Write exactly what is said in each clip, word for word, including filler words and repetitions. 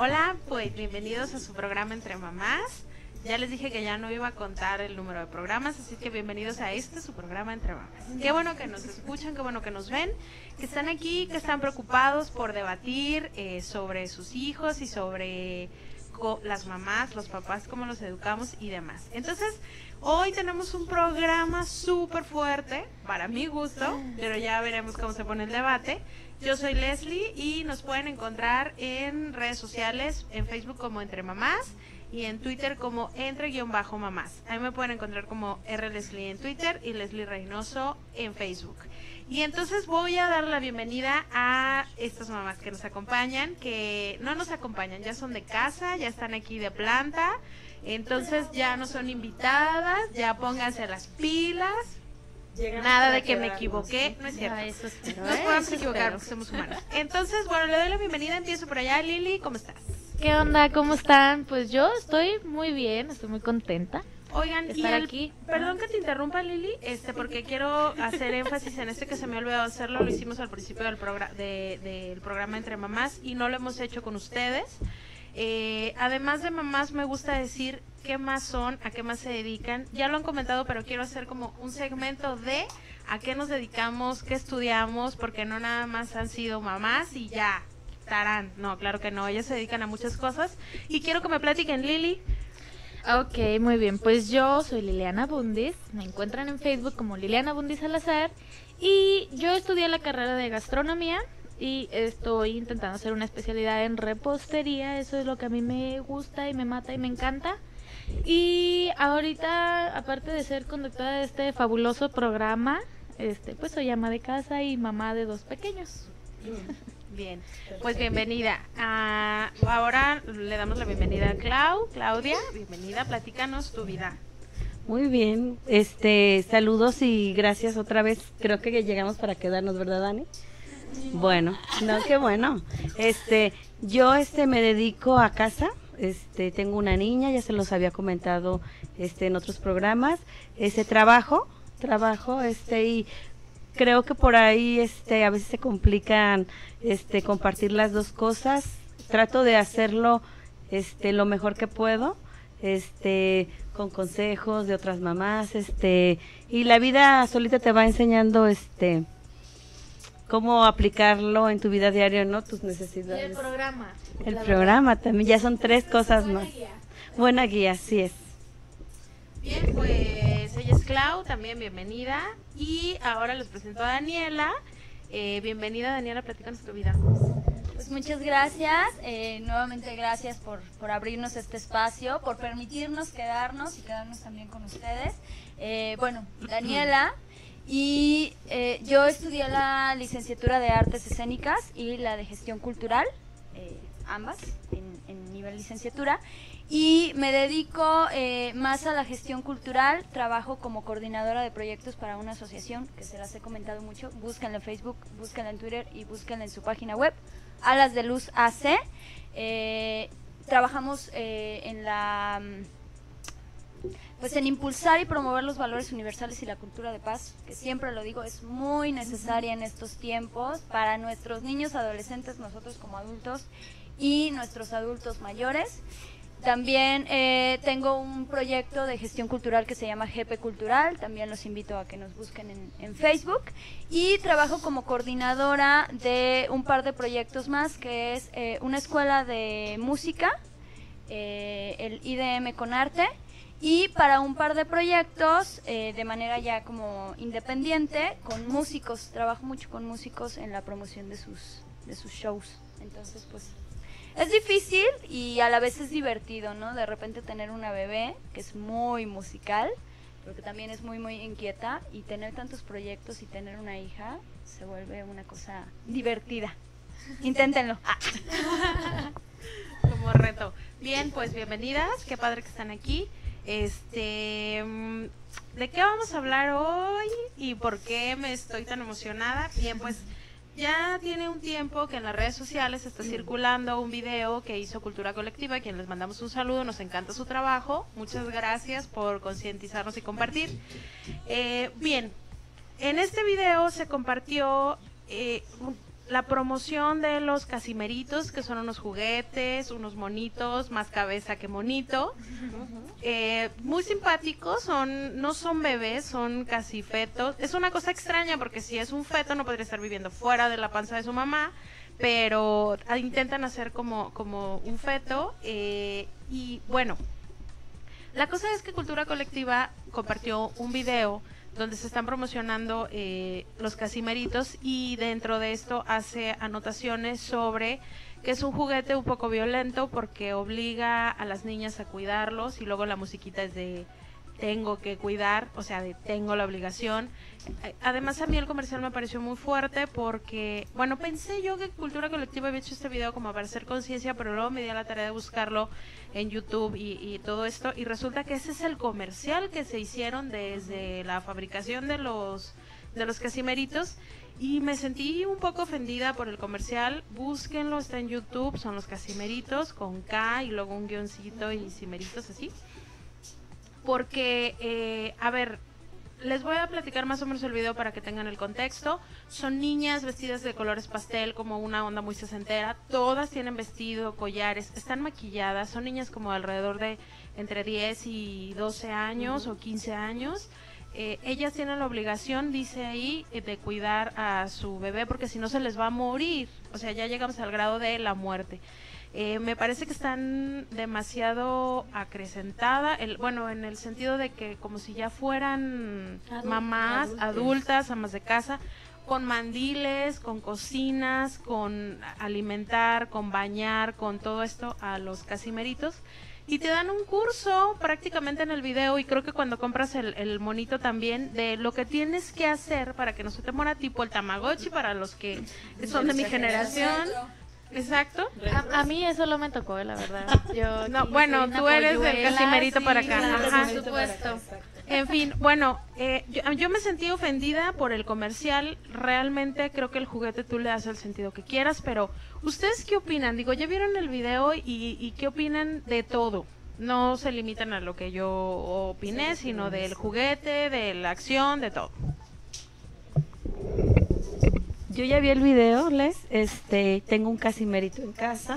Hola, pues bienvenidos a su programa Entre Mamás. Ya les dije que ya no iba a contar el número de programas, así que bienvenidos a este, su programa Entre Mamás. Qué bueno que nos escuchan, qué bueno que nos ven, que están aquí, que están preocupados por debatir eh, sobre sus hijos y sobre las mamás, los papás, cómo los educamos y demás. Entonces, hoy tenemos un programa súper fuerte, para mi gusto, pero ya veremos cómo se pone el debate. Yo soy Leslie y nos pueden encontrar en redes sociales, en Facebook como Entre Mamás y en Twitter como Entre-Mamás. Ahí me pueden encontrar como R Leslie en Twitter y Leslie Reynoso en Facebook. Y entonces voy a dar la bienvenida a estas mamás que nos acompañan, que no nos acompañan, ya son de casa, ya están aquí de planta, entonces ya no son invitadas, ya pónganse las pilas. Llegamos Nada de que me equivoqué, no es cierto. No, eso espero, Nos podemos eso equivocar espero. Porque somos humanos. Entonces, bueno, le doy la bienvenida, empiezo por allá. Lili, ¿cómo estás? ¿Qué onda? ¿Cómo están? Pues yo estoy muy bien, estoy muy contenta. Oigan, y el, aquí. Perdón que te interrumpa, Lili, este, porque quiero hacer énfasis en este que se me ha olvidado hacerlo. Lo hicimos al principio del, progr de, del programa Entre Mamás y no lo hemos hecho con ustedes. Eh, además de mamás, me gusta decir qué más son, a qué más se dedican. Ya lo han comentado, pero quiero hacer como un segmento de a qué nos dedicamos, qué estudiamos, porque no nada más han sido mamás y ya, tarán. No, claro que no, ellas se dedican a muchas cosas. Y quiero que me platiquen, Lili. Ok, muy bien, pues yo soy Liliana Bundis, me encuentran en Facebook como Liliana Bundis Salazar y yo estudié la carrera de gastronomía y estoy intentando hacer una especialidad en repostería, eso es lo que a mí me gusta y me mata y me encanta. Y ahorita, aparte de ser conductora de este fabuloso programa, este, pues soy ama de casa y mamá de dos pequeños. Bien, pues bienvenida. Uh, ahora le damos la bienvenida a Clau. Claudia, bienvenida, platícanos tu vida. Muy bien, este, saludos y gracias otra vez. Creo que llegamos para quedarnos, ¿verdad, Dani? Bueno, no, qué bueno. Este, yo este me dedico a casa. Este, tengo una niña, ya se los había comentado este en otros programas. Este trabajo, trabajo este y creo que por ahí este a veces se complican este compartir las dos cosas. Trato de hacerlo este lo mejor que puedo, este con consejos de otras mamás, este y la vida solita te va enseñando este cómo aplicarlo en tu vida diaria, ¿no? Tus necesidades. Y el programa. El programa también, ya son tres cosas más. Guía. Buena guía, así es. Bien, pues ella es Clau, también bienvenida. Y ahora les presento a Daniela. Eh, bienvenida, Daniela, platícanos tu vida. Pues muchas gracias, eh, nuevamente gracias por, por abrirnos este espacio, por permitirnos quedarnos y quedarnos también con ustedes. Eh, bueno, Daniela, y eh, yo estudié la licenciatura de Artes Escénicas y la de Gestión Cultural, eh, ambas en, en nivel licenciatura, y me dedico eh, más a la gestión cultural. Trabajo como coordinadora de proyectos para una asociación que se las he comentado mucho. Búsquenla en Facebook, búsquenla en Twitter y búsquenla en su página web, Alas de Luz A C. Eh, trabajamos eh, en la pues en impulsar y promover los valores universales y la cultura de paz, que siempre lo digo, es muy necesaria en estos tiempos para nuestros niños, adolescentes, nosotros como adultos y nuestros adultos mayores. También eh, tengo un proyecto de gestión cultural que se llama G P Cultural, también los invito a que nos busquen en, en Facebook, y trabajo como coordinadora de un par de proyectos más, que es eh, una escuela de música, eh, el I D M con arte, y para un par de proyectos eh, de manera ya como independiente con músicos. Trabajo mucho con músicos en la promoción de sus, de sus shows, entonces pues es difícil y a la vez es divertido, ¿no? De repente tener una bebé que es muy musical, pero que también es muy, muy inquieta, y tener tantos proyectos y tener una hija se vuelve una cosa divertida. Inténtenlo. Ah. Como reto. Bien, pues bienvenidas, qué padre que están aquí. Este, ¿de qué vamos a hablar hoy y por qué me estoy tan emocionada? Bien, pues ya tiene un tiempo que en las redes sociales está circulando un video que hizo Cultura Colectiva, a quien les mandamos un saludo, nos encanta su trabajo, muchas gracias por concientizarnos y compartir. Eh, bien, en este video se compartió eh, la promoción de los casimeritos, que son unos juguetes, unos monitos, más cabeza que monito. Eh, muy simpáticos, son, no son bebés, son casi fetos. Es una cosa extraña porque si es un feto no podría estar viviendo fuera de la panza de su mamá, pero intentan hacer como, como un feto. Eh, y bueno, la cosa es que Cultura Colectiva compartió un video donde se están promocionando eh, los casimeritos, y dentro de esto hace anotaciones sobre que es un juguete un poco violento porque obliga a las niñas a cuidarlos, y luego la musiquita es de tengo que cuidar, o sea, de tengo la obligación. Además, a mí el comercial me pareció muy fuerte porque, bueno, pensé yo que Cultura Colectiva había hecho este video como para hacer conciencia, pero luego me di a la tarea de buscarlo en YouTube y, y todo esto, y resulta que ese es el comercial que se hicieron desde la fabricación de los, de los casimeritos, y me sentí un poco ofendida por el comercial. Búsquenlo, está en YouTube, son los casimeritos con K y luego un guioncito y cimeritos así. Porque, eh, a ver, les voy a platicar más o menos el video para que tengan el contexto. Son niñas vestidas de colores pastel, como una onda muy sesentera. Todas tienen vestido, collares, están maquilladas. Son niñas como alrededor de entre diez y doce años o quince años. Eh, ellas tienen la obligación, dice ahí, de cuidar a su bebé porque si no se les va a morir. O sea, ya llegamos al grado de la muerte. Eh, me parece que están demasiado acrecentadas, el, bueno, en el sentido de que como si ya fueran Adult, mamás, adultas. adultas, amas de casa, con mandiles, con cocinas, con alimentar, con bañar, con todo esto a los casimeritos. Y te dan un curso prácticamente en el video, y creo que cuando compras el, el monito también, de lo que tienes que hacer para que no se te muera, tipo el Tamagotchi para los que son de mi generación. Exacto. A, a mí eso no me tocó, la verdad. Yo no, bueno, tú eres del casimerito sí, para acá. Claro, Ajá. por supuesto. En fin, bueno, eh, yo, yo me sentí ofendida por el comercial. Realmente creo que el juguete tú le das el sentido que quieras, pero ¿ustedes qué opinan? Digo, ya vieron el video y, y ¿qué opinan de todo? No se limitan a lo que yo opiné, sino del juguete, de la acción, de todo. Yo ya vi el video, Les, este, tengo un casimerito en casa,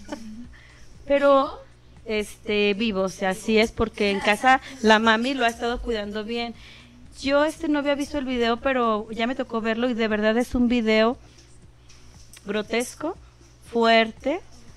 pero este vivo, o sea, así es porque en casa la mami lo ha estado cuidando bien. Yo este no había visto el video, pero ya me tocó verlo y de verdad es un video grotesco, fuerte,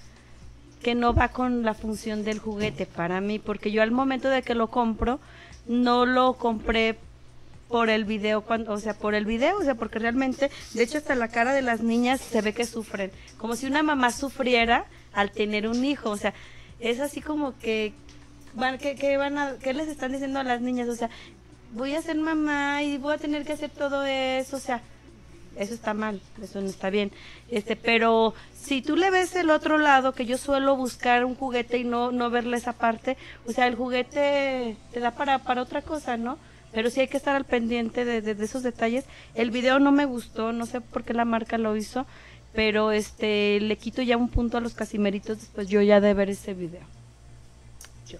que no va con la función del juguete para mí, porque yo al momento de que lo compro, no lo compré por el video, cuando, o sea, por el video, o sea, porque realmente, de hecho hasta la cara de las niñas se ve que sufren, como si una mamá sufriera al tener un hijo, o sea, es así como que van, que, que van a, ¿qué les están diciendo a las niñas? O sea, voy a ser mamá y voy a tener que hacer todo eso, o sea, eso está mal, eso no está bien, este, pero si tú le ves el otro lado, que yo suelo buscar un juguete y no, no verle esa parte, o sea, el juguete te da para, para otra cosa, ¿no? Pero sí hay que estar al pendiente de, de, de esos detalles. El video no me gustó, no sé por qué la marca lo hizo, pero este le quito ya un punto a los casimeritos después yo ya de ver ese video. Yo.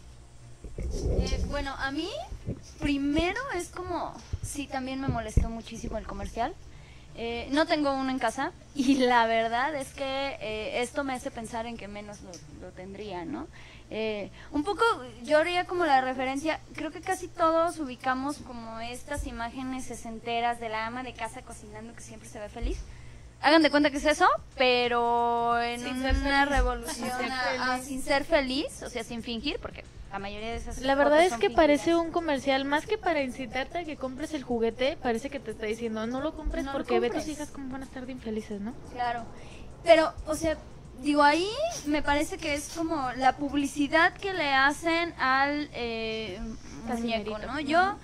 Eh, bueno, a mí primero es como, sí, también me molestó muchísimo el comercial. Eh, no tengo uno en casa y la verdad es que eh, esto me hace pensar en que menos lo, lo tendría, ¿no? Eh, un poco, yo haría como la referencia, creo que casi todos ubicamos como estas imágenes sesenteras de la ama de casa cocinando que siempre se ve feliz. Hagan de cuenta que es eso, pero en sin una revolución sin ser, a, a, sin ser feliz, o sea, sin fingir, porque la mayoría de esas La verdad es que fingidas. Parece un comercial, más que para incitarte a que compres el juguete, parece que te está diciendo, no lo compres no porque lo compres. Ve tus hijas cómo van a estar de infelices, ¿no? Claro, pero, o sea, digo, ahí me parece que es como la publicidad que le hacen al eh, muñeco, ¿no? Yo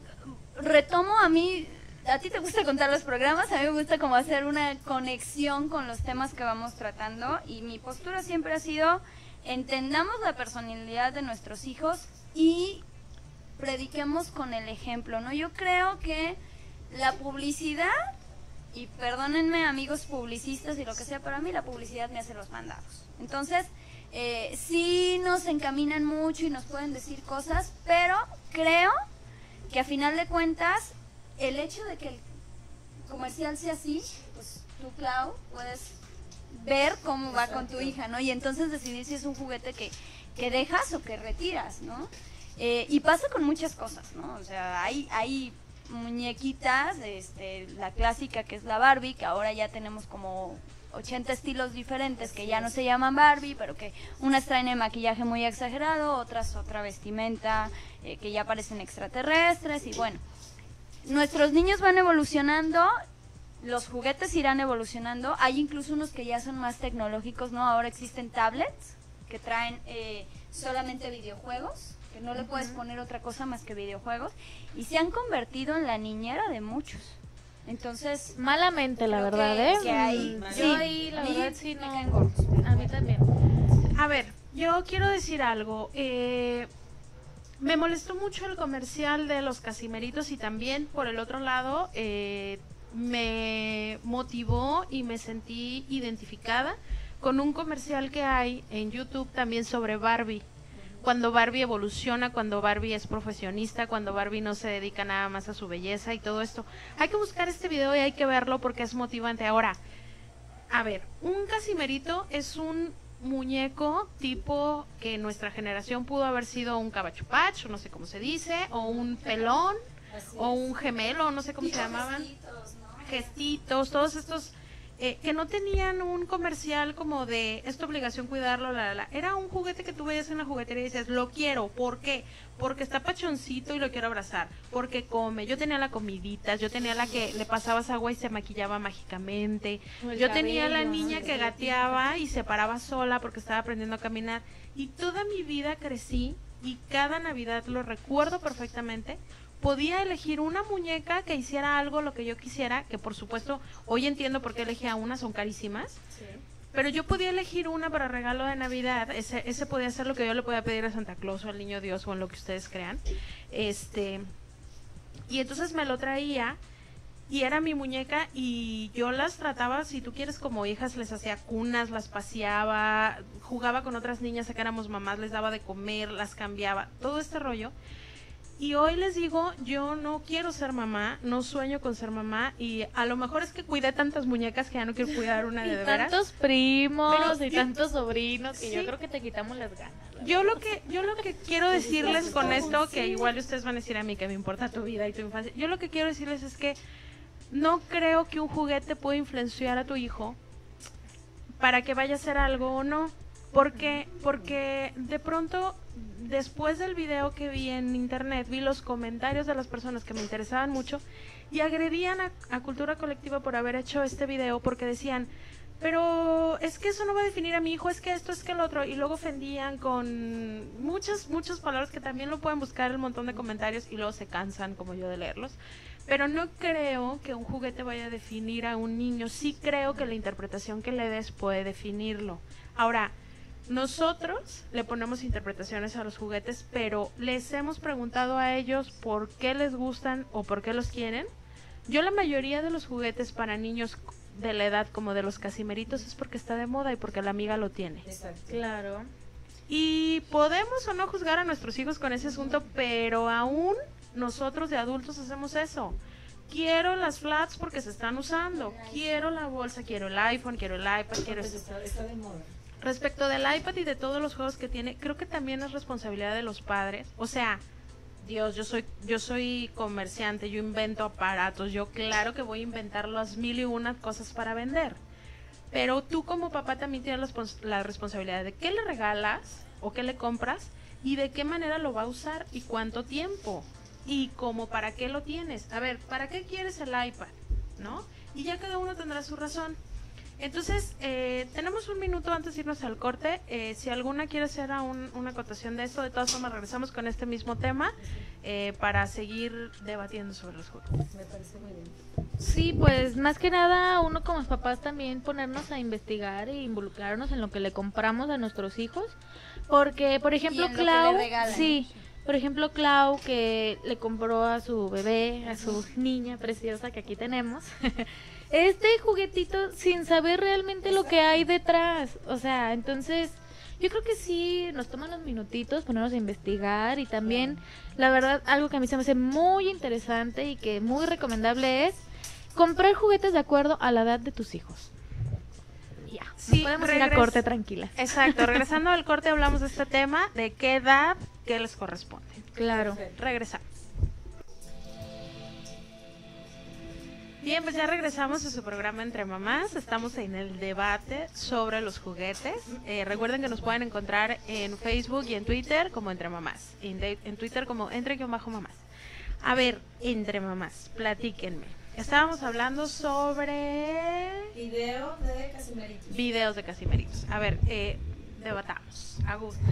retomo, a mí, a ti te gusta contar los programas, a mí me gusta como hacer una conexión con los temas que vamos tratando, y mi postura siempre ha sido, entendamos la personalidad de nuestros hijos y prediquemos con el ejemplo, ¿no? Yo creo que la publicidad, y perdónenme amigos publicistas y lo que sea, para mí la publicidad me hace los mandados. Entonces, eh, sí nos encaminan mucho y nos pueden decir cosas, pero creo que a final de cuentas, el hecho de que el comercial sea así, pues tú, Clau, puedes ver cómo va con tu hija, ¿no? Y entonces decidir si es un juguete que, que dejas o que retiras, ¿no? Eh, y pasa con muchas cosas, ¿no? O sea, hay, hay muñequitas, este, la clásica que es la Barbie, que ahora ya tenemos como ochenta estilos diferentes que ya no se llaman Barbie, pero que unas traen el maquillaje muy exagerado, otras otra vestimenta, eh, que ya parecen extraterrestres, y bueno, nuestros niños van evolucionando, los juguetes irán evolucionando, hay incluso unos que ya son más tecnológicos, ¿no? Ahora existen tablets que traen eh, solamente videojuegos, que no le puedes poner otra cosa más que videojuegos, y se han convertido en la niñera de muchos. Entonces, malamente, la creo verdad, que- ¿eh? que hay- Mm, sí, yo ahí, la a mí verdad, sí, me no. caen gordos. A mí también. A ver, yo quiero decir algo. Eh, me molestó mucho el comercial de los Casimeritos y también, por el otro lado, eh, me motivó y me sentí identificada con un comercial que hay en YouTube también sobre Barbie. Cuando Barbie evoluciona, cuando Barbie es profesionista, cuando Barbie no se dedica nada más a su belleza y todo esto. Hay que buscar este video y hay que verlo porque es motivante. Ahora, a ver, un Casimerito es un muñeco tipo que en nuestra generación pudo haber sido un cabachupach, o no sé cómo se dice, o un pelón, o un gemelo, no sé cómo se llamaban. Gestitos, ¿no? Gestitos, todos estos eh, que no tenían un comercial como de esta obligación cuidarlo, la, la, la. Era un juguete que tú veías en la juguetería y dices, lo quiero, ¿por qué? Porque está pachoncito y lo quiero abrazar, porque come. Yo tenía la comiditas, yo tenía la que le pasabas agua y se maquillaba mágicamente, O el yo tenía la cabello, niña ¿no? que gateaba y se paraba sola porque estaba aprendiendo a caminar, y toda mi vida crecí y cada Navidad lo recuerdo perfectamente. Podía elegir una muñeca que hiciera algo lo que yo quisiera, que por supuesto hoy entiendo por qué elegía una, son carísimas, pero yo podía elegir una para regalo de Navidad. Ese, ese podía ser lo que yo le podía pedir a Santa Claus o al Niño Dios o en lo que ustedes crean. Este, y entonces me lo traía y era mi muñeca y yo las trataba, si tú quieres, como hijas, les hacía cunas, las paseaba, jugaba con otras niñas a que éramos mamás, les daba de comer, las cambiaba, todo este rollo. Y hoy les digo, yo no quiero ser mamá, no sueño con ser mamá, y a lo mejor es que cuidé tantas muñecas que ya no quiero cuidar una de, Y de veras. tantos primos Pero y yo- tantos sobrinos que Sí. yo creo que te quitamos las ganas. la Yo lo que yo lo que quiero decirles con esto, que igual ustedes van a decir a mí que me importa tu vida y tu infancia, yo lo que quiero decirles es que no creo que un juguete pueda influenciar a tu hijo para que vaya a hacer algo o no. Porque, porque de pronto, después del video que vi en internet, vi los comentarios de las personas que me interesaban mucho y agredían a, a Cultura Colectiva por haber hecho este video, porque decían, pero es que eso no va a definir a mi hijo, es que esto, es que el otro, y luego ofendían con muchas, muchas palabras que también lo pueden buscar en un montón de comentarios y luego se cansan como yo de leerlos. Pero no creo que un juguete vaya a definir a un niño, sí creo que la interpretación que le des puede definirlo. Ahora, nosotros le ponemos interpretaciones a los juguetes, pero les hemos preguntado a ellos por qué les gustan o por qué los quieren. Yo la mayoría de los juguetes para niños de la edad como de los Casimeritos es porque está de moda y porque la amiga lo tiene. Claro. Y podemos o no juzgar a nuestros hijos con ese asunto, pero aún nosotros de adultos hacemos eso. Quiero las flats porque se están usando, quiero la bolsa, quiero el iPhone, quiero el iPad, quiero esto. Está, está de moda. Respecto del iPad y de todos los juegos que tiene, creo que también es responsabilidad de los padres. O sea, Dios, yo soy yo soy comerciante, yo invento aparatos, yo claro que voy a inventar las mil y una cosas para vender. Pero tú como papá también tienes la, respons- la responsabilidad de qué le regalas o qué le compras y de qué manera lo va a usar y cuánto tiempo y cómo para qué lo tienes. A ver, ¿para qué quieres el iPad? ¿No? Y ya cada uno tendrá su razón. Entonces, eh, tenemos un minuto antes de irnos al corte. Eh, si alguna quiere hacer un, una acotación de esto, de todas formas regresamos con este mismo tema eh, para seguir debatiendo sobre los juegos. Me parece muy bien. Sí, pues más que nada uno como papás también ponernos a investigar e involucrarnos en lo que le compramos a nuestros hijos, porque por ejemplo Y en lo que Clau, le regalan. sí, por ejemplo Clau que le compró a su bebé, a su niña preciosa que aquí tenemos, este juguetito sin saber realmente lo que hay detrás, o sea, entonces yo creo que sí nos toman unos minutitos ponernos a investigar y también la verdad algo que a mí se me hace muy interesante y que muy recomendable es comprar juguetes de acuerdo a la edad de tus hijos. Ya, Sí, podemos ir a regres- corte tranquila. Exacto, regresando al corte hablamos de este tema, de qué edad, qué les corresponde. Claro. Regresamos. Bien, pues ya regresamos a su programa Entre Mamás. Estamos en el debate sobre los juguetes. Eh, recuerden que nos pueden encontrar en Facebook y en Twitter como Entre Mamás. En, de- en Twitter como Entre-Mamás. A ver, Entre Mamás, platíquenme. Estábamos hablando sobre Video de Casimeritos. videos de Casimeritos. A ver, eh, debatamos. A gusto.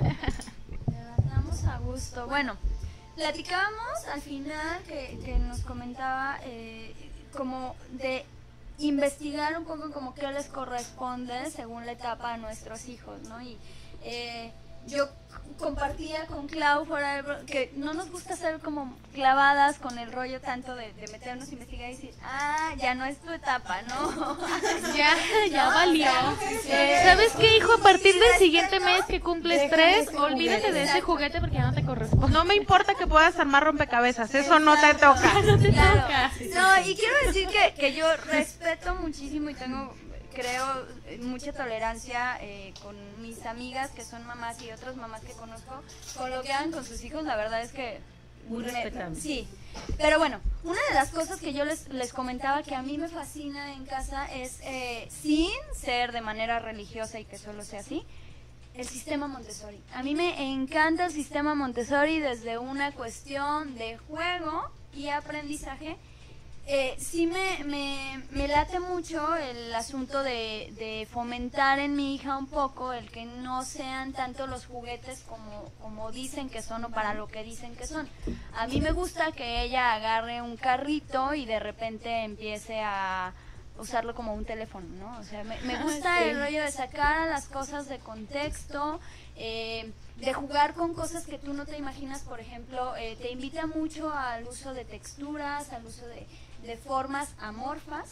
Debatamos a gusto. Bueno, platicábamos al final que, que nos comentaba eh, como de investigar un poco como qué les corresponde según la etapa a nuestros hijos, ¿no? Y eh, yo compartía con Clau fuera del bro- que no nos gusta ser como clavadas con el rollo tanto de, de meternos a investigar y decir, ah, ya no es tu etapa, ¿no? Ya, ya ¿No? valió. O sea, ¿Sabes qué, hijo? A partir del Respeta, siguiente ¿no? mes que cumples Déjame tres, ese olvídate juguete. de ese juguete porque ya no te corresponde. No me importa que puedas armar rompecabezas, eso no te Exacto. toca. No te Claro. toca. No, y quiero decir que, que yo respeto muchísimo y tengo, creo, mucha tolerancia eh, con mis amigas que son mamás y otras mamás que conozco, con lo que hagan con sus hijos, la verdad es que... Muy me- respetable. Sí, pero bueno, una de las cosas que yo les, les comentaba que a mí me fascina en casa es, eh, sin ser de manera religiosa y que solo sea así, el sistema Montessori. A mí me encanta el sistema Montessori desde una cuestión de juego y aprendizaje. Eh, sí me, me, me late mucho el asunto de, de fomentar en mi hija un poco el que no sean tanto los juguetes como, como dicen que son o para lo que dicen que son. A mí me gusta que ella agarre un carrito y de repente empiece a usarlo como un teléfono, ¿no? O sea, me, me gusta Sí. el rollo de sacar a las cosas de contexto, eh, de jugar con cosas que tú no te imaginas. Por ejemplo, eh, te invita mucho al uso de texturas, al uso de, de formas amorfas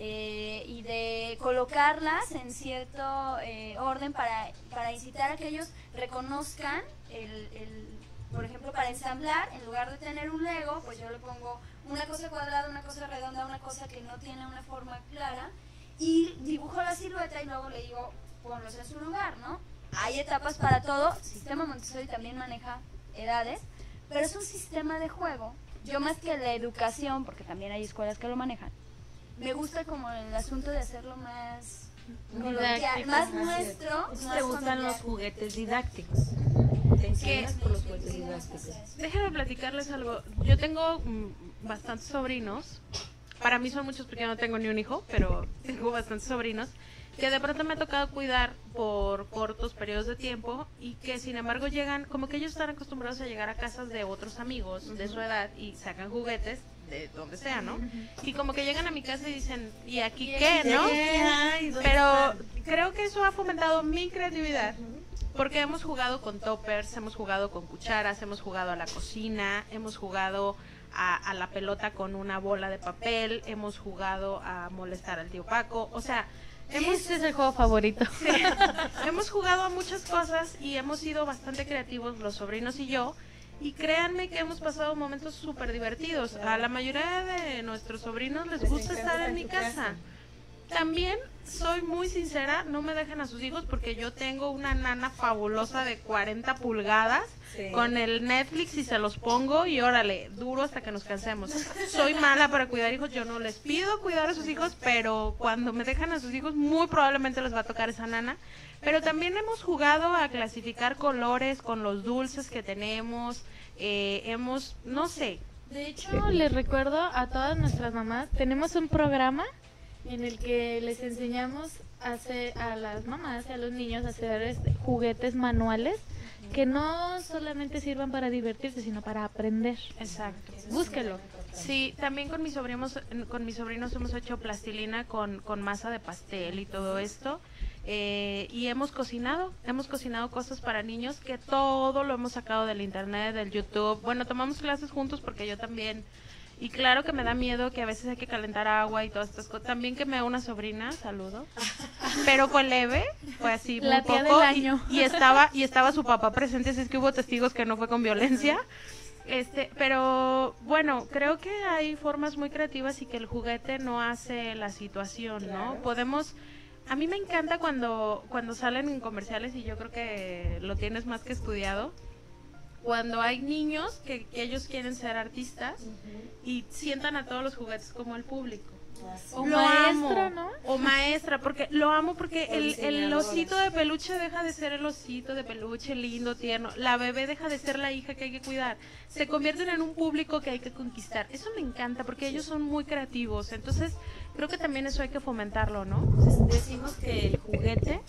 eh, y de colocarlas en cierto eh, orden para, para incitar a que ellos reconozcan el, el, por ejemplo, para ensamblar, en lugar de tener un Lego, pues yo le pongo una cosa cuadrada, una cosa redonda, una cosa que no tiene una forma clara, y dibujo la silueta y luego le digo, ponlos en su lugar, ¿no? Hay etapas para todo, el sistema Montessori también maneja edades, pero es un sistema de juego. Yo más que la educación, porque también hay escuelas que lo manejan, me gusta como el asunto de hacerlo más coloquial, Didáctico. más Así es. nuestro, Entonces, más te gustan familiar. los juguetes didácticos. Te enseñas por los juguetes didácticos. Déjenme platicarles algo. Yo tengo mm, bastantes sobrinos. Para mí son muchos porque yo no tengo ni un hijo, pero tengo bastantes sobrinos que de pronto me ha tocado cuidar por cortos periodos de tiempo y que sin embargo llegan, como que ellos están acostumbrados a llegar a casas de otros amigos de su edad y sacan juguetes de donde sea, ¿no? Y como que llegan a mi casa y dicen, ¿y aquí qué, no? Pero creo que eso ha fomentado mi creatividad. Porque hemos jugado con toppers, hemos jugado con cucharas, hemos jugado a la cocina, hemos jugado a, a la pelota con una bola de papel, hemos jugado a molestar al tío Paco, o sea, hemos, Ese es el juego favorito. hemos jugado a muchas cosas y hemos sido bastante creativos los sobrinos y yo. Y créanme que hemos pasado momentos súper divertidos. A la mayoría de nuestros sobrinos les Les gusta encanta estar en estar mi en tu casa. casa. También soy muy sincera, no me dejen a sus hijos porque yo tengo una nana fabulosa de cuarenta pulgadas Sí. con el Netflix y se los pongo y órale, duro hasta que nos cansemos. Soy mala para cuidar hijos, yo no les pido cuidar a sus hijos, pero cuando me dejan a sus hijos muy probablemente les va a tocar esa nana. Pero también hemos jugado a clasificar colores con los dulces que tenemos, eh, hemos, no sé, De hecho, les recuerdo a todas nuestras mamás, tenemos un programa en el que les enseñamos a, hacer, a las mamás y a los niños a hacer este, juguetes manuales que no solamente sirvan para divertirse, sino para aprender. exacto. Búsquelo. Sí, también con mis sobrinos, con mis sobrinos hemos hecho plastilina con, con masa de pastel y todo esto. Eh, y hemos cocinado, hemos cocinado cosas para niños que todo lo hemos sacado del internet, del YouTube. Bueno, tomamos clases juntos porque yo también, y claro que me da miedo que a veces hay que calentar agua y todas estas cosas. También que me da una sobrina, saludo, pero fue leve, fue así muy La tía poco, del y- año. Y, estaba y estaba su papá presente, así es que hubo testigos que no fue con violencia. Este, pero bueno, creo que hay formas muy creativas y que el juguete no hace la situación, ¿no? Claro. Podemos, a mí me encanta cuando, cuando salen en comerciales, y yo creo que lo tienes más que estudiado, cuando hay niños que, que ellos quieren ser artistas y sientan a todos los juguetes como el público. O Lo maestra, amo. ¿no? O maestra, porque lo amo porque O el, el diseñadoras. osito de peluche deja de ser el osito de peluche lindo, tierno. La bebé deja de ser la hija que hay que cuidar. Se convierten en un público que hay que conquistar. Eso me encanta porque ellos son muy creativos. Entonces, creo que también eso hay que fomentarlo, ¿no? Entonces, decimos que el juguete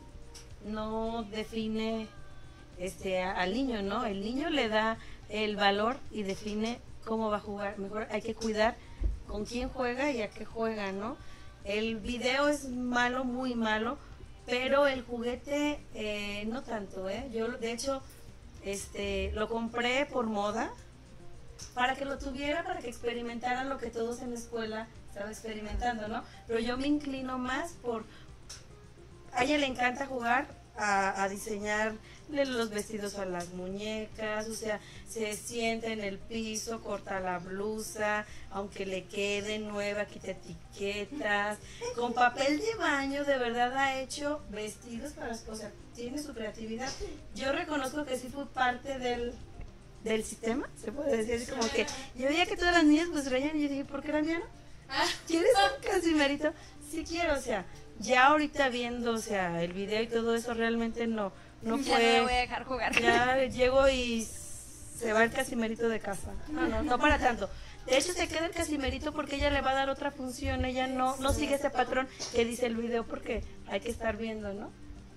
no define este a- al niño, ¿no? El niño le da el valor y define cómo va a jugar. Mejor hay que cuidar con quién juega y a qué juega, ¿no? El video es malo, muy malo, pero el juguete eh, no tanto, ¿eh? Yo, de hecho, este, lo compré por moda, para que lo tuviera, para que experimentaran lo que todos en la escuela estaban experimentando, ¿no? Pero yo me inclino más por... A ella le encanta jugar a, a diseñarle los vestidos a las muñecas, o sea, se sienta en el piso, corta la blusa, aunque le quede nueva, quita etiquetas, con papel de baño, de verdad ha hecho vestidos para, o sea, tiene su creatividad. Yo reconozco que sí fue parte del del sistema, se puede decir, así como que yo veía que todas las niñas pues reían y yo dije, ¿por qué la mía no? ¿Quieres un casimerito? Sí quiero, o sea, ya ahorita viendo, o sea, el video y todo eso realmente no, no Ya no me voy fue, a dejar jugar. ya llego y se va el casimerito de casa, no, no, no para tanto. De hecho se queda el casimerito porque ella le va a dar otra función, ella no, no sigue ese patrón que dice el video porque hay que estar viendo, ¿no?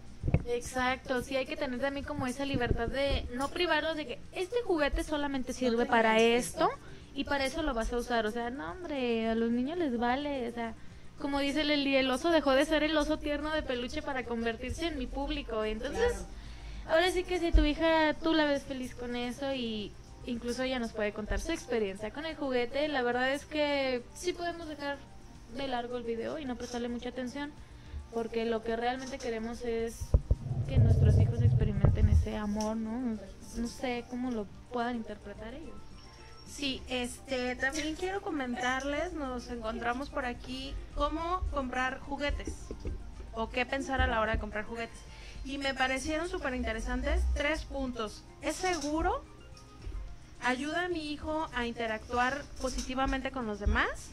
Exacto, sí hay que tener también como esa libertad de no privarlos de que este juguete solamente sirve para esto y para eso lo vas a usar, o sea, no hombre, a los niños les vale, o sea, como dice Leli, el oso dejó de ser el oso tierno de peluche para convertirse en mi público, entonces ahora sí que si tu hija tú la ves feliz con eso y incluso ella nos puede contar su experiencia con el juguete, la verdad es que sí podemos dejar de largo el video y no prestarle mucha atención. Porque lo que realmente queremos es que nuestros hijos experimenten ese amor, ¿no? No sé cómo lo puedan interpretar ellos. Sí, este, también quiero comentarles, nos encontramos por aquí, cómo comprar juguetes o qué pensar a la hora de comprar juguetes. Y me parecieron súper interesantes tres puntos. ¿Es seguro? ¿Ayuda a mi hijo a interactuar positivamente con los demás?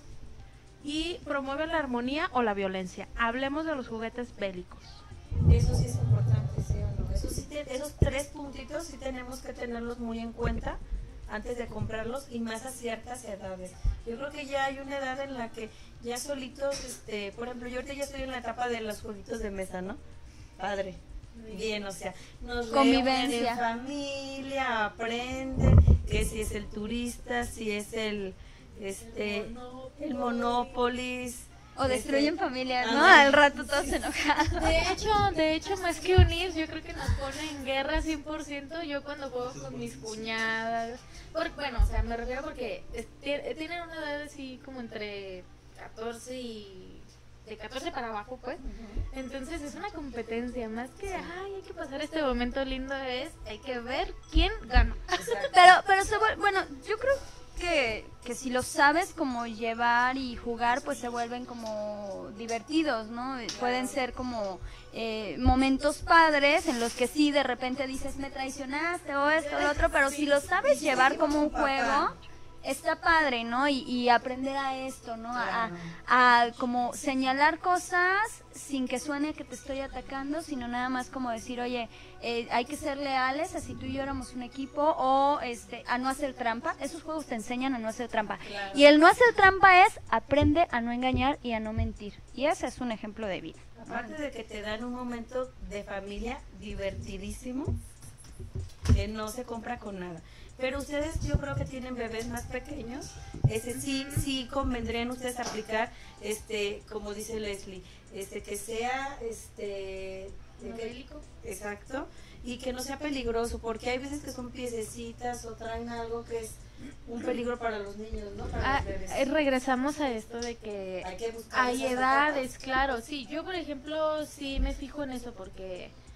Y promueve la armonía o la violencia. Hablemos de los juguetes bélicos. Eso sí es importante, ¿sí o no? Eso sí te- esos tres puntitos sí tenemos que tenerlos muy en cuenta antes de comprarlos y más a ciertas edades. Yo creo que ya hay una edad en la que ya solitos, este, por ejemplo, yo ahorita ya estoy en la etapa de los jueguitos de mesa, ¿no? Padre. Bien, o sea, nos Convivencia. reúnen en familia, aprenden que si es el turista, si es el este el Monopolis. O destruyen este, familias, ¿no? ándale. Al rato todos enojados. De hecho, de hecho, más que unir, yo creo que nos pone en guerra cien por ciento. Yo cuando juego con mis cuñadas, por- bueno, o sea, me refiero porque es- tie- tienen una edad así como entre catorce y de catorce para abajo, pues. Entonces es una competencia, más que, ay, hay que pasar este momento lindo, es, hay que ver quién gana. Pero, pero se vuel- bueno, yo creo que, que si lo sabes como llevar y jugar, pues se vuelven como divertidos, ¿no? Pueden ser como eh, momentos padres en los que sí de repente dices, me traicionaste o esto o lo otro, pero si lo sabes llevar como un juego, está padre, ¿no? Y, y aprender a esto, ¿no? A, a como señalar cosas sin que suene que te estoy atacando, sino nada más como decir, oye, eh, hay que ser leales, así tú y yo éramos un equipo, o este, a no hacer trampa. Esos juegos te enseñan a no hacer trampa. Y el no hacer trampa es aprende a no engañar y a no mentir. Y ese es un ejemplo de vida. Aparte de que te dan un momento de familia divertidísimo, que no se compra con nada. Pero ustedes, yo creo que tienen bebés más pequeños, ese sí, sí convendrían ustedes aplicar, este, como dice Leslie, este, que sea, este, ¿No que- bélico? exacto, y que no sea peligroso, porque hay veces que son piececitas o traen algo que es un peligro para los niños, ¿no? Para Ah, los bebés. eh, regresamos a esto de que Hay que buscar hay esas edades, etapas. claro. Sí, yo por ejemplo sí me fijo en eso porque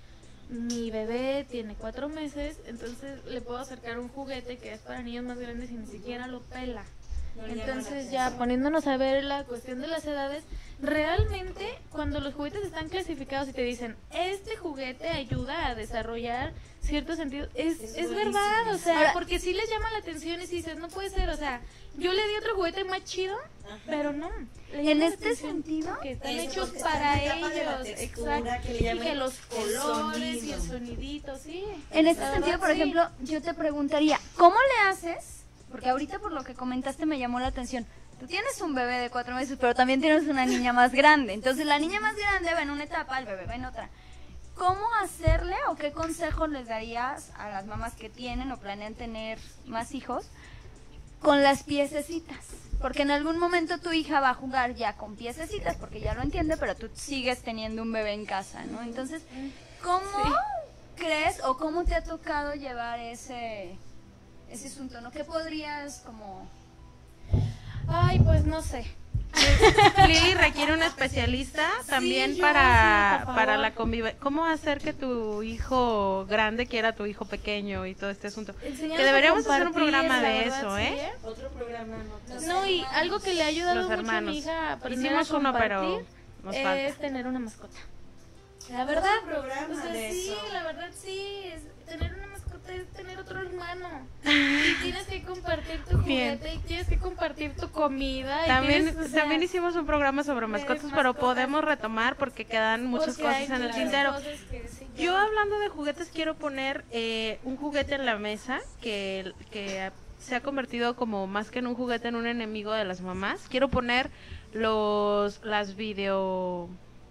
mi bebé tiene cuatro meses, entonces le puedo acercar un juguete que es para niños más grandes y ni siquiera lo pela. Entonces ya poniéndonos a ver la cuestión de las edades, realmente cuando los juguetes están clasificados y te dicen, este juguete ayuda a desarrollar ciertos sentidos, es, es, es verdad, o sea, Ahora, porque sí les llama la atención y si dices, no puede ser, o sea, yo le di otro juguete más chido, ajá, pero no. En este sentido, que están eso, hechos porque para están en la etapa de la ellos, textura, exacto, que le y llaman que los el colores y sonido. el sonidito, sí. en este La sentido, verdad, por sí. ejemplo, yo te preguntaría, ¿cómo le haces? Porque ahorita por lo que comentaste me llamó la atención. Tú tienes un bebé de cuatro meses, pero también tienes una niña más grande. Entonces la niña más grande va en una etapa, el bebé va en otra. ¿Cómo hacerle o qué consejos les darías a las mamás que tienen o planean tener más hijos con las piececitas? Porque en algún momento tu hija va a jugar ya con piececitas, porque ya lo entiende, pero tú sigues teniendo un bebé en casa, ¿no? Entonces, ¿cómo Sí. crees o cómo te ha tocado llevar ese, ese asunto, ¿no? ¿Qué podrías como...? Ay, pues no sé. Lili requiere un especialista también yo, para, sí, por para favor. la convivencia. ¿Cómo hacer que tu hijo grande quiera a tu hijo pequeño y todo este asunto? Enseñarnos Que a deberíamos hacer un compartir, programa la de verdad, eso, sí, ¿eh? Otro programa, no, No, y algo que le ha ayudado Los mucho a hermanos. mi hija a aprender Hicimos a uno, pero compartir nos es falta. tener una mascota. La verdad, Otro programa o sea, de sí, eso. la verdad sí, es tener una mascota es tener otro hermano. Y tienes que compartir tu Bien. juguete y tienes que compartir tu comida. Y También, tienes, o sea, también hicimos un programa sobre mascotas, pero mascotas. podemos retomar porque quedan muchas porque cosas hay en el muchas tintero. cosas que sí Yo quedan. hablando de juguetes quiero poner eh, un juguete en la mesa que, que se ha convertido como más que en un juguete en un enemigo de las mamás. Quiero poner los las video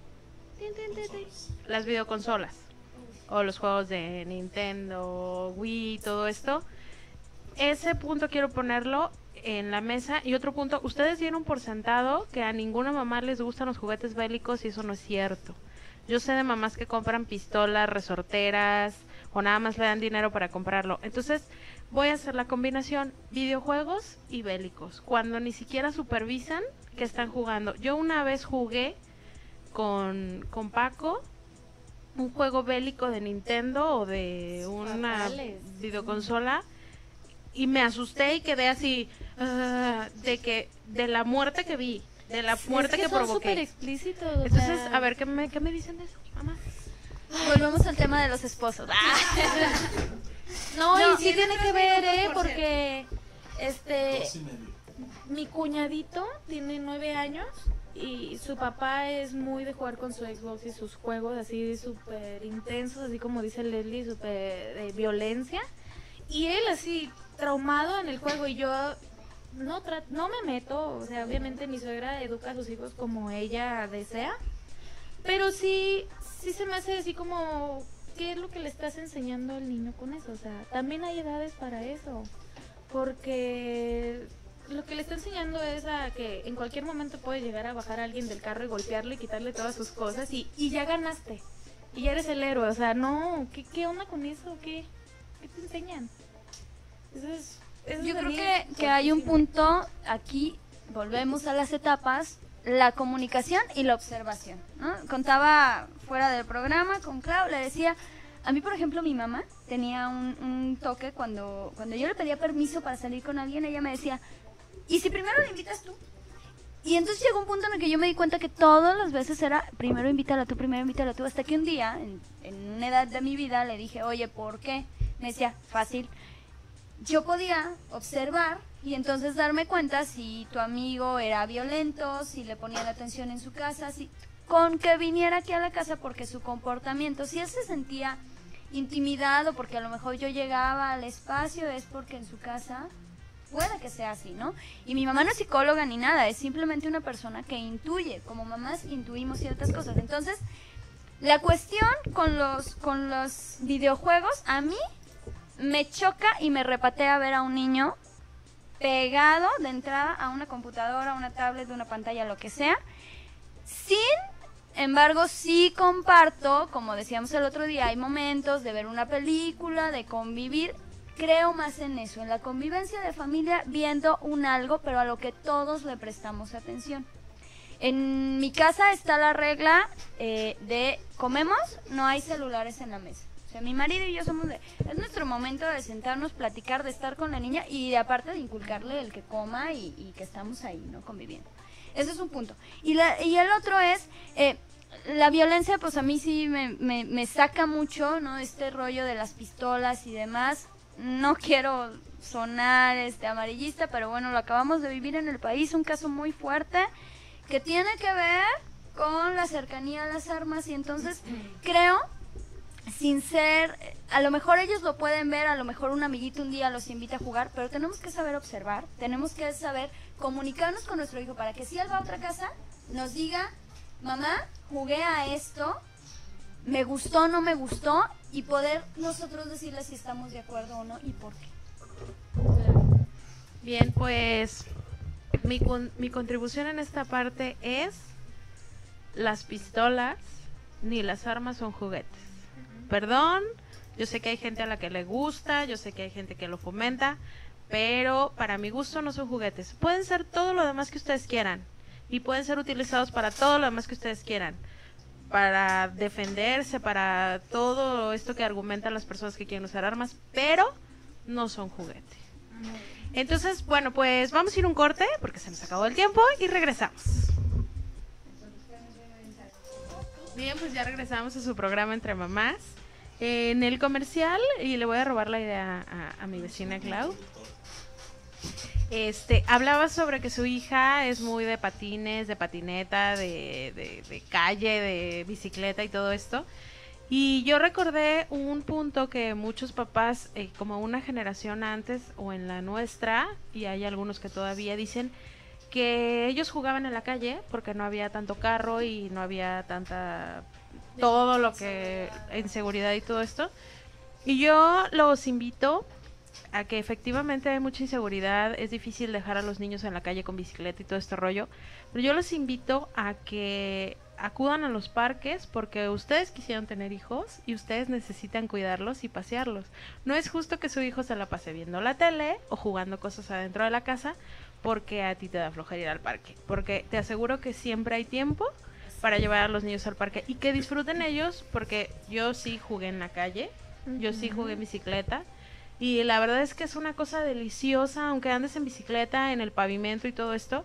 las videoconsolas o los juegos de Nintendo, Wii, todo esto. Ese punto quiero ponerlo en la mesa. Y otro punto, ustedes dieron por sentado que a ninguna mamá les gustan los juguetes bélicos y eso no es cierto. Yo sé de mamás que compran pistolas, resorteras o nada más le dan dinero para comprarlo. Entonces voy a hacer la combinación videojuegos y bélicos, cuando ni siquiera supervisan que están jugando. Yo una vez jugué con, con Paco un juego bélico de Nintendo o de una Fatales. videoconsola y me asusté y quedé así ah, de que de la muerte que vi, de la muerte es que, que son provoqué. súper explícitos. o Entonces, sea, a ver, ¿qué me, qué me dicen de eso, mamá? Volvemos al tema de los esposos. No, No, y sí tiene que ver, ¿eh? Porque, este, Dos y medio. mi cuñadito tiene nueve años y su papá es muy de jugar con su Xbox y sus juegos así súper intensos, así como dice Leslie, súper de violencia. Y él así, traumado en el juego y yo no, tra- no me meto, o sea, obviamente mi suegra educa a sus hijos como ella desea, pero sí, sí se me hace así como, ¿qué es lo que le estás enseñando al niño con eso? O sea, también hay edades para eso, porque lo que le está enseñando es a que en cualquier momento puede llegar a bajar a alguien del carro y golpearle y quitarle todas sus cosas y, y ya ganaste, y ya eres el héroe, o sea, no, ¿qué, qué onda con eso? ¿Qué, qué te enseñan? Eso es... eso Yo es a creo mí que, que hay un fuertísimo. punto aquí, volvemos a las etapas, la comunicación y la observación, ¿no? Contaba fuera del programa con Clau, le decía, a mí por ejemplo mi mamá tenía un, un toque cuando, cuando yo le pedía permiso para salir con alguien, ella me decía, ¿y si primero le invitas tú? Y entonces llegó un punto en el que yo me di cuenta que todas las veces era, primero invítala tú, primero invítala tú, hasta que un día, en, en una edad de mi vida, le dije, oye, ¿por qué? Me decía, fácil. Yo podía observar y entonces darme cuenta si tu amigo era violento, si le ponía la atención en su casa, si con que viniera aquí a la casa porque su comportamiento, si él se sentía intimidado porque a lo mejor yo llegaba al espacio, es porque en su casa puede que sea así, ¿no? Y mi mamá no es psicóloga ni nada, es simplemente una persona que intuye, como mamás intuimos ciertas cosas. Entonces, la cuestión con los, con los videojuegos, a mí me choca y me repatea ver a un niño pegado de entrada a una computadora, a una tablet, una pantalla, lo que sea. Sin embargo, sí comparto, como decíamos el otro día, hay momentos de ver una película, de convivir. Creo más en eso, en la convivencia de familia, viendo un algo, pero a lo que todos le prestamos atención. En mi casa está la regla eh, de comemos, no hay celulares en la mesa. O sea, mi marido y yo somos de, es nuestro momento de sentarnos, platicar, de estar con la niña y de, aparte de inculcarle el que coma y, y que estamos ahí, ¿no? Conviviendo. Ese es un punto. Y, la, y el otro es, eh, la violencia, pues a mí sí me, me, me saca mucho, ¿no? Este rollo de las pistolas y demás. No quiero sonar este amarillista, pero bueno, lo acabamos de vivir en el país, un caso muy fuerte que tiene que ver con la cercanía a las armas y entonces creo, sin ser, a lo mejor ellos lo pueden ver, a lo mejor un amiguito un día los invita a jugar, pero tenemos que saber observar, tenemos que saber comunicarnos con nuestro hijo para que si él va a otra casa, nos diga, mamá, jugué a esto, me gustó, no me gustó, y poder nosotros decirle si estamos de acuerdo o no y por qué. Bien, pues mi, con, mi contribución en esta parte es las pistolas ni las armas son juguetes. Perdón, yo sé que hay gente a la que le gusta, yo sé que hay gente que lo fomenta, pero para mi gusto no son juguetes. Pueden ser todo lo demás que ustedes quieran y pueden ser utilizados para todo lo demás que ustedes quieran, para defenderse, para todo esto que argumentan las personas que quieren usar armas, pero no son juguetes. Entonces, bueno, pues vamos a ir un corte porque se nos acabó el tiempo y regresamos. Bien, pues ya regresamos a su programa Entre Mamás. Eh, en el comercial, y le voy a robar la idea a, a mi vecina Clau. Este, hablaba sobre que su hija es muy de patines, de patineta, de, de, de calle, de bicicleta y todo esto. Y yo recordé un punto que muchos papás, eh, como una generación antes o en la nuestra, y hay algunos que todavía dicen que ellos jugaban en la calle porque no había tanto carro y no había tanta, todo lo que, inseguridad y todo esto. Y yo los invito a que efectivamente hay mucha inseguridad, es difícil dejar a los niños en la calle con bicicleta y todo este rollo, pero yo los invito a que acudan a los parques porque ustedes quisieron tener hijos y ustedes necesitan cuidarlos y pasearlos. No es justo que su hijo se la pase viendo la tele o jugando cosas adentro de la casa porque a ti te da flojera ir al parque, porque te aseguro que siempre hay tiempo para llevar a los niños al parque y que disfruten ellos, porque yo sí jugué en la calle, yo sí jugué en bicicleta. Y la verdad es que es una cosa deliciosa, aunque andes en bicicleta, en el pavimento y todo esto.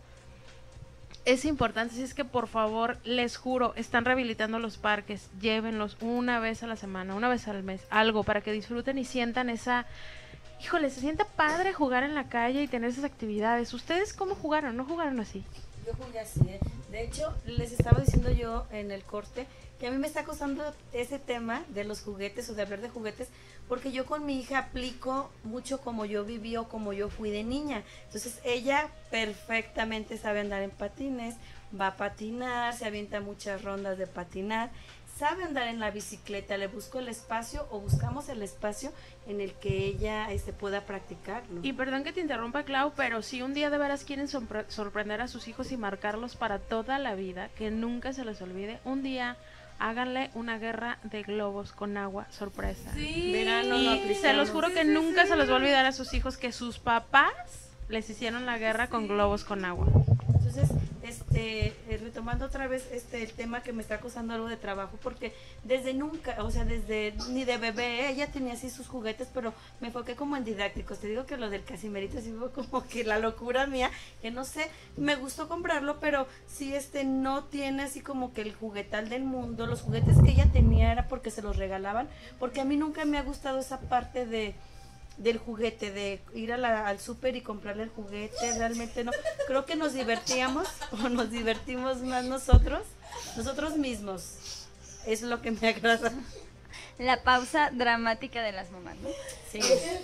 Es importante, así es que por favor, les juro, están rehabilitando los parques, llévenlos una vez a la semana, una vez al mes, algo para que disfruten y sientan esa... Híjole, se sienta padre jugar en la calle y tener esas actividades. ¿Ustedes cómo jugaron? ¿No jugaron así? Yo jugué así, ¿eh? De hecho, les estaba diciendo yo en el corte que a mí me está costando ese tema de los juguetes o de hablar de juguetes, porque yo con mi hija aplico mucho como yo viví o como yo fui de niña. Entonces ella perfectamente sabe andar en patines, va a patinar, se avienta muchas rondas de patinar, sabe andar en la bicicleta, le busco el espacio o buscamos el espacio en el que ella este, pueda practicarlo. Y perdón que te interrumpa, Clau, pero si un día de veras quieren sorpre- sorprender a sus hijos y marcarlos para toda la vida, que nunca se les olvide, un día háganle una guerra de globos con agua sorpresa. Sí. Verano, Y lo aplicamos. se los juro que Sí, sí, nunca sí. se les va a olvidar a sus hijos que sus papás les hicieron la guerra con globos con agua. Entonces, este, eh, retomando otra vez este el tema que me está costando algo de trabajo, porque desde nunca, o sea, desde ni de bebé, ella tenía así sus juguetes, pero me enfoqué como en didácticos. Te digo que lo del Casimerito sí fue como que la locura mía, que no sé, me gustó comprarlo, pero sí este no tiene así como que el juguetal del mundo. Los juguetes que ella tenía era porque se los regalaban, porque a mí nunca me ha gustado esa parte de del juguete, de ir a la, al súper y comprarle el juguete. Realmente no, creo que nos divertíamos o nos divertimos más nosotros, nosotros mismos, es lo que me agrada. La pausa dramática de las mamás, ¿no? Sí.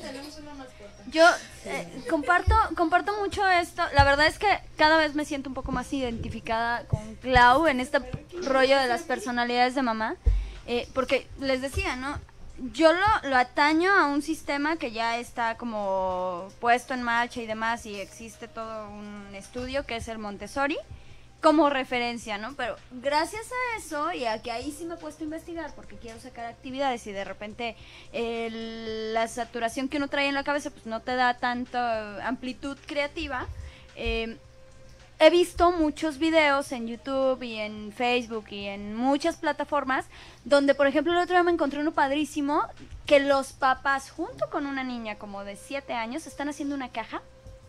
Yo eh, comparto comparto mucho esto. La verdad es que cada vez me siento un poco más identificada con Clau en este rollo de las personalidades de mamá, eh, porque les decía, ¿no? Yo lo, lo ataño a un sistema que ya está como puesto en marcha y demás, y existe todo un estudio que es el Montessori como referencia, ¿no? Pero gracias a eso y a que ahí sí me he puesto a investigar porque quiero sacar actividades y de repente el, la saturación que uno trae en la cabeza pues no te da tanta amplitud creativa, eh, he visto muchos videos en YouTube y en Facebook y en muchas plataformas donde, por ejemplo, el otro día me encontré uno padrísimo que los papás, junto con una niña como de siete años, están haciendo una caja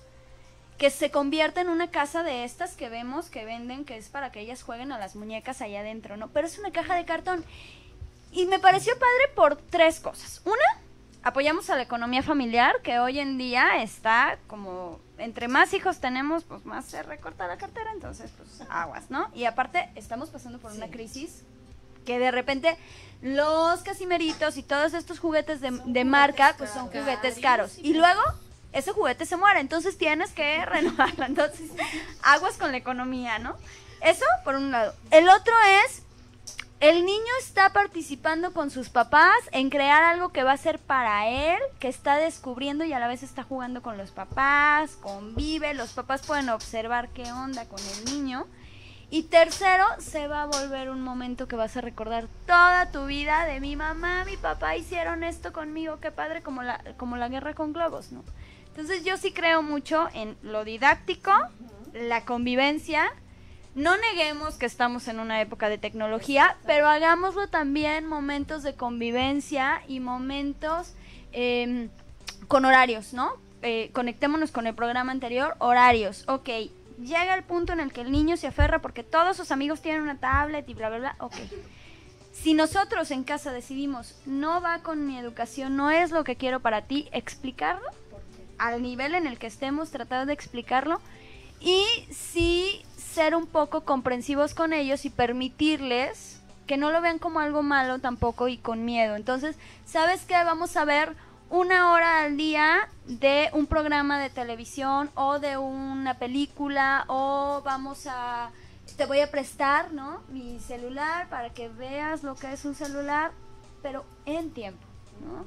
que se convierte en una casa de estas que vemos que venden, que es para que ellas jueguen a las muñecas allá adentro, ¿no? Pero es una caja de cartón. Y me pareció padre por tres cosas. Una, apoyamos a la economía familiar, que hoy en día está como, entre más hijos tenemos, pues más se recorta la cartera, entonces pues aguas, ¿no? Y aparte, estamos pasando por sí. una crisis que de repente los casimeritos y todos estos juguetes de, de marca, pues son juguetes caros. Y luego ese juguete se muere, entonces tienes que renovarlo. Entonces, aguas con la economía, ¿no? Eso por un lado. El otro es, el niño está participando con sus papás en crear algo que va a ser para él, que está descubriendo y a la vez está jugando con los papás, convive, los papás pueden observar qué onda con el niño. Y tercero, se va a volver un momento que vas a recordar toda tu vida de mi mamá, mi papá hicieron esto conmigo, qué padre, como la, como la guerra con globos, ¿no? Entonces yo sí creo mucho en lo didáctico, la convivencia. No neguemos que estamos en una época de tecnología, pero hagámoslo también momentos de convivencia y momentos eh, con horarios, ¿no? Eh, conectémonos con el programa anterior, horarios, ok. Llega el punto en el que el niño se aferra porque todos sus amigos tienen una tablet y bla, bla, bla, ok. Si nosotros en casa decidimos, no va con mi educación, no es lo que quiero para ti, explicarlo al nivel en el que estemos, tratar de explicarlo y sí ser un poco comprensivos con ellos y permitirles que no lo vean como algo malo tampoco y con miedo. Entonces, ¿sabes qué? Vamos a ver una hora al día de un programa de televisión o de una película o vamos a, te voy a prestar, ¿no? Mi celular para que veas lo que es un celular, pero en tiempo, ¿no?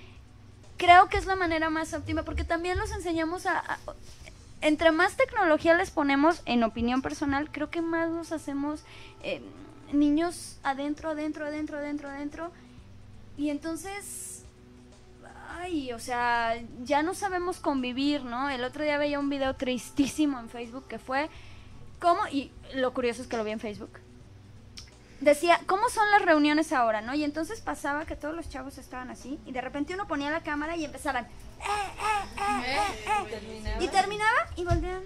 Creo que es la manera más óptima porque también los enseñamos a, a entre más tecnología les ponemos, en opinión personal, creo que más nos hacemos eh, niños adentro, adentro, adentro, adentro, adentro. Y entonces, ay, o sea, ya no sabemos convivir, ¿no? El otro día veía un video tristísimo en Facebook que fue, ¿cómo? Y lo curioso es que lo vi en Facebook. Decía, ¿cómo son las reuniones ahora, no? Y entonces pasaba que todos los chavos estaban así, y de repente uno ponía la cámara y empezaban, eh, eh, eh, eh, eh. ¿Terminaba? Y terminaba y volvían.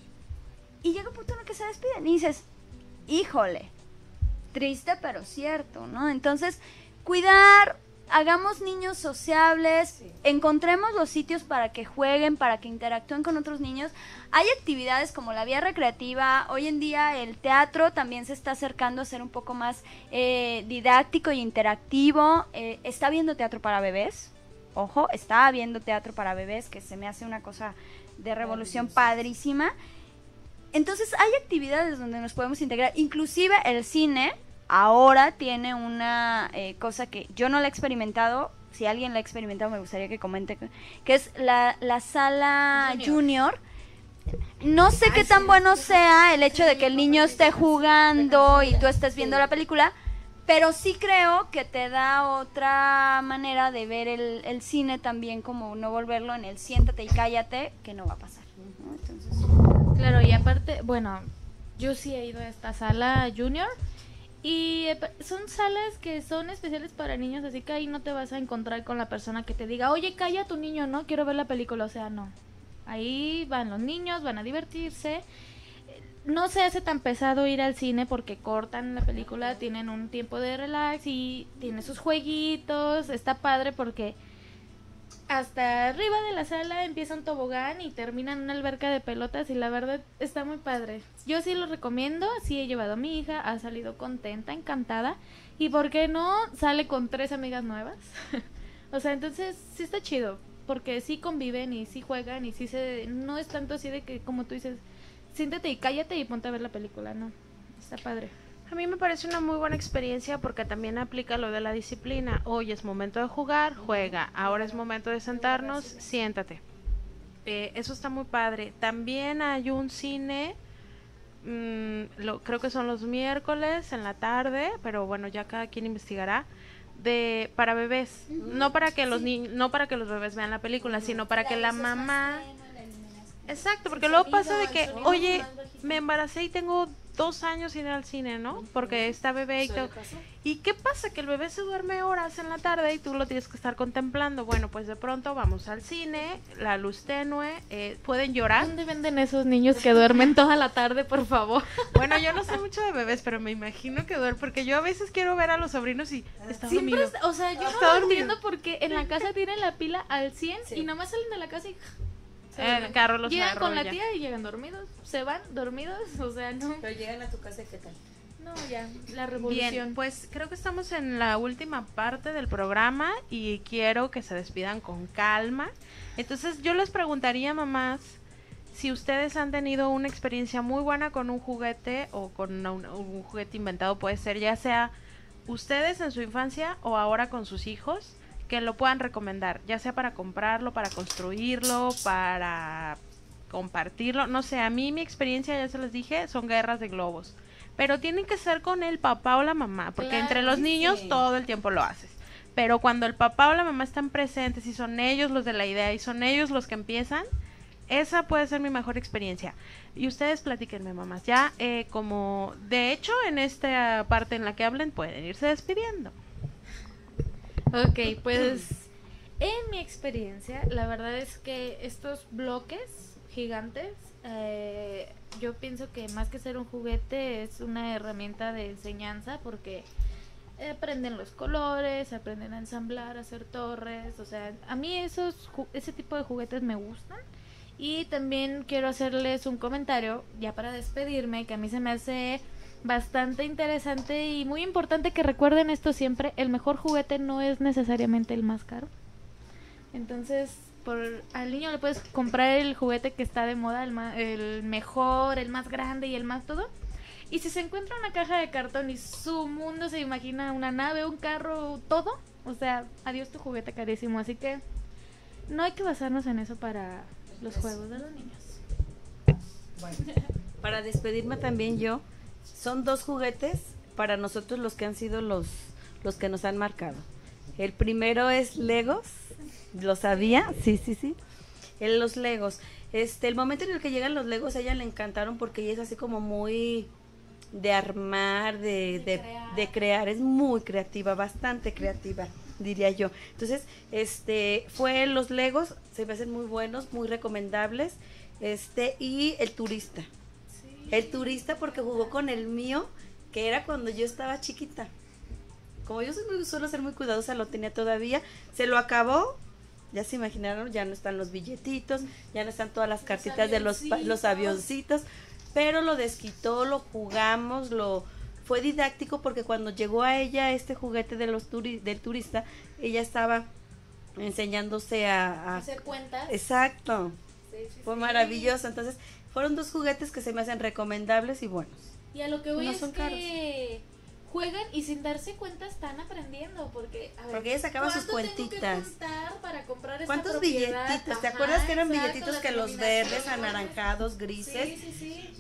Y llega un punto en el que se despiden y dices, híjole, triste pero cierto, ¿no? Entonces, cuidar, hagamos niños sociables, sí. Encontremos los sitios para que jueguen, para que interactúen con otros niños. Hay actividades como la vía recreativa, hoy en día el teatro también se está acercando a ser un poco más eh, didáctico y interactivo. Eh, está habiendo teatro para bebés, ojo, está habiendo teatro para bebés, que se me hace una cosa de revolución padrísima. Entonces hay actividades donde nos podemos integrar, inclusive el cine. Ahora tiene una eh, cosa que yo no la he experimentado, si alguien la ha experimentado me gustaría que comente, que es la, la sala junior. junior. No sé qué tan bueno sea el hecho de que el niño esté jugando y tú estés viendo la película, pero sí creo que te da otra manera de ver el, el cine también, como no volverlo en el siéntate y cállate, que no va a pasar, ¿no? Entonces... Claro, y aparte, bueno, yo sí he ido a esta sala junior. Y son salas que son especiales para niños, así que ahí no te vas a encontrar con la persona que te diga, oye, calla a tu niño, no, quiero ver la película, o sea, no. Ahí van los niños, van a divertirse. No se hace tan pesado ir al cine porque cortan la película, tienen un tiempo de relax y tiene sus jueguitos, está padre porque hasta arriba de la sala empieza un tobogán y termina en una alberca de pelotas y la verdad está muy padre. Yo sí lo recomiendo, sí he llevado a mi hija, ha salido contenta, encantada y ¿por qué no? Sale con tres amigas nuevas. O sea, entonces sí está chido porque sí conviven y sí juegan y sí se... No es tanto así de que como tú dices, siéntate y cállate y ponte a ver la película, no, está padre. A mí me parece una muy buena experiencia porque también aplica lo de la disciplina. Hoy es momento de jugar, juega. Ahora es momento de sentarnos, siéntate. Eh, eso está muy padre. También hay un cine, mmm, lo, creo que son los miércoles en la tarde, pero bueno, ya cada quien investigará, de para bebés. Uh-huh. No para que los sí. ni- no para que los bebés vean la película, uh-huh. sino para que la mamá... Exacto, porque luego pasa de que, oye, me embaracé y tengo dos años sin ir al cine, ¿no? Porque está bebé y todo. ¿Y qué pasa? Que el bebé se duerme horas en la tarde y tú lo tienes que estar contemplando. Bueno, pues de pronto vamos al cine, la luz tenue, eh, pueden llorar. ¿Dónde venden esos niños que duermen toda la tarde, por favor? Bueno, yo no sé mucho de bebés, pero me imagino que duermen, porque yo a veces quiero ver a los sobrinos y está Siempre, dormido. es- o sea, yo Está no lo dormido. entiendo porque en la casa tienen la pila al cien Sí. y nomás salen de la casa y se El duermen. carro los llegan con la arrolla. tía y llegan dormidos, se van dormidos, o sea, no, Pero llegan a tu casa y ¿qué tal? no, ya, la revolución. Bien, pues creo que estamos en la última parte del programa y quiero que se despidan con calma. Entonces yo les preguntaría, mamás, si ustedes han tenido una experiencia muy buena con un juguete o con una- un, un juguete inventado, puede ser ya sea ustedes en su infancia o ahora con sus hijos, que lo puedan recomendar, ya sea para comprarlo, para construirlo, para compartirlo. No sé, a mí mi experiencia, ya se les dije, son guerras de globos. Pero tienen que ser con el papá o la mamá, porque Claro, entre los sí, niños sí. todo el tiempo lo haces. Pero cuando el papá o la mamá están presentes y son ellos los de la idea y son ellos los que empiezan, esa puede ser mi mejor experiencia. Y ustedes platíquenme, mamás. Ya, eh, como de hecho, en esta parte en la que hablen, pueden irse despidiendo. Ok, pues en mi experiencia, la verdad es que estos bloques gigantes, eh, yo pienso que más que ser un juguete es una herramienta de enseñanza porque aprenden los colores, aprenden a ensamblar, a hacer torres, o sea, a mí esos ju- ese tipo de juguetes me gustan. Y también quiero hacerles un comentario, ya para despedirme, que a mí se me hace bastante interesante y muy importante que recuerden esto siempre, el mejor juguete no es necesariamente el más caro. Entonces, por al niño le puedes comprar el juguete que está de moda, el, ma- el mejor, el más grande y el más todo. Y si se encuentra una caja de cartón y su mundo se imagina una nave, un carro, todo, o sea, adiós tu juguete carísimo. Así que no hay que basarnos en eso para los juegos de los niños. Bueno, para despedirme también yo, son dos juguetes para nosotros los que han sido los, los que nos han marcado. El primero es Legos, ¿lo sabía? Sí, sí, sí. El, los Legos. Este, el momento en el que llegan los Legos a ella le encantaron porque ella es así como muy de armar, de, de, de crear, es muy creativa, bastante creativa, diría yo. Entonces, este, fue los Legos, se me hacen muy buenos, muy recomendables, este, y el turista. El turista porque jugó con el mío, que era cuando yo estaba chiquita. Como yo soy muy, suelo ser muy cuidadosa, lo tenía todavía, se lo acabó. Ya se imaginaron, ya no están los billetitos, ya no están todas las cartitas de los, pa- los avioncitos, pero lo desquitó, lo jugamos, lo fue didáctico porque cuando llegó a ella este juguete de los turi, del turista, ella estaba enseñándose a, a Hacer cuentas. exacto, Sí, sí, fue sí. maravilloso. Entonces fueron dos juguetes que se me hacen recomendables y buenos. Y a lo que voy No es son que juegan y sin darse cuenta están aprendiendo porque a ver, Porque ella sacaba sus ¿cuánto tengo que cuentitas? juntar para comprar esta ¿Cuántos propiedad? billetitos? ¿Te Ajá, acuerdas que eran exacto, billetitos las que los verdes, denominaciones. anaranjados, grises? Sí, sí, sí.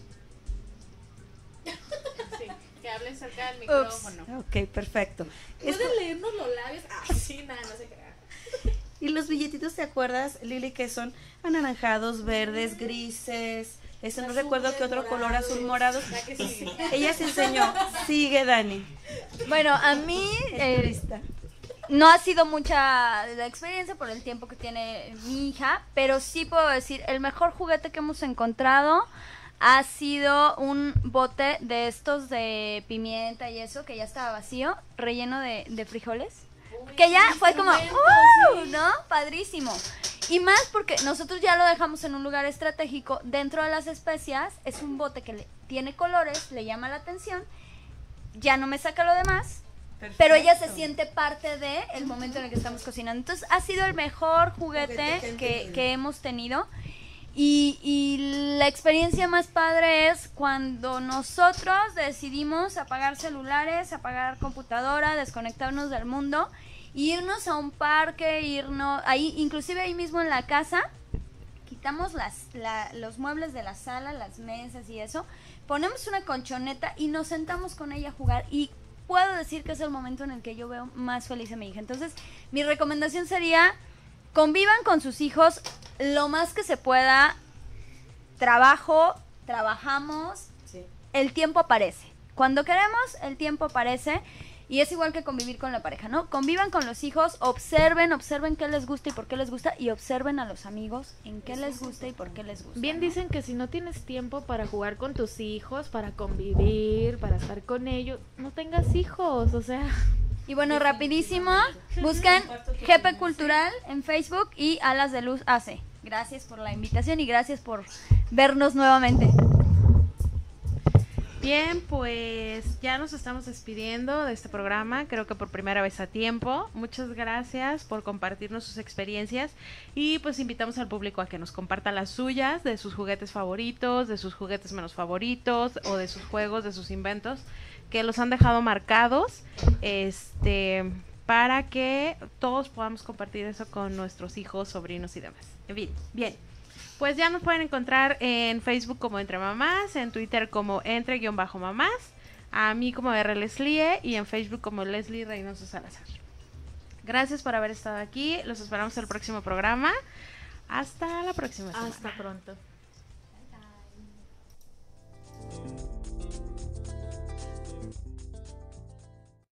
Sí, que hablen cerca del micrófono. Ok, perfecto. Esto- ¿Pueden leernos los labios? Ah, sí, nada, no se crean. y los billetitos, ¿te acuerdas, Lili, que son anaranjados, verdes, grises? Ese no Azules, recuerdo qué otro color, morados. azul, morados. La que sigue. Ella se enseñó. Sigue, Dani. Bueno, a mí El eh, turista. no ha sido mucha la experiencia por el tiempo que tiene mi hija, pero sí puedo decir, el mejor juguete que hemos encontrado ha sido un bote de estos de pimienta y eso, que ya estaba vacío, relleno de, de frijoles. Que ya fue como, ¡uh! ¿No? Padrísimo. Y más porque nosotros ya lo dejamos en un lugar estratégico dentro de las especias. Es un bote que le, tiene colores, le llama la atención. Ya no me saca lo demás. Pero ella se Perfecto. siente parte de el momento en el que estamos cocinando. Entonces ha sido el mejor juguete, Juguete que han que, tenido. que hemos tenido. Y, y la experiencia más padre es cuando nosotros decidimos apagar celulares, apagar computadora, desconectarnos del mundo, irnos a un parque, irnos ahí, inclusive ahí mismo en la casa, quitamos las, la- los muebles de la sala, las mesas y eso, ponemos una colchoneta y nos sentamos con ella a jugar y puedo decir que es el momento en el que yo veo más feliz a mi hija. Entonces, mi recomendación sería, convivan con sus hijos lo más que se pueda, trabajo, trabajamos, Sí. el tiempo aparece. Cuando queremos, el tiempo aparece. Y es igual que convivir con la pareja, ¿no? Convivan con los hijos, observen, observen qué les gusta y por qué les gusta. Y observen a los amigos en qué les gusta y por qué les gusta. Bien ¿no? dicen que si no tienes tiempo para jugar con tus hijos, para convivir, para estar con ellos, no tengas hijos, o sea... Y bueno, rapidísimo, busquen G P Cultural en Facebook y Alas de Luz A C. Gracias por la invitación y gracias por vernos nuevamente. Bien, pues ya nos estamos despidiendo de este programa, creo que por primera vez a tiempo. Muchas gracias por compartirnos sus experiencias y pues invitamos al público a que nos comparta las suyas, de sus juguetes favoritos, de sus juguetes menos favoritos o de sus juegos, de sus inventos que los han dejado marcados, este, para que todos podamos compartir eso con nuestros hijos, sobrinos y demás. En fin, bien. Pues ya nos pueden encontrar en Facebook como Entre Mamás, en Twitter como Entre-Mamás, a mí como R. Leslie y en Facebook como Leslie Reynoso Salazar. Gracias por haber estado aquí, los esperamos en el próximo programa. Hasta la próxima semana. Hasta pronto.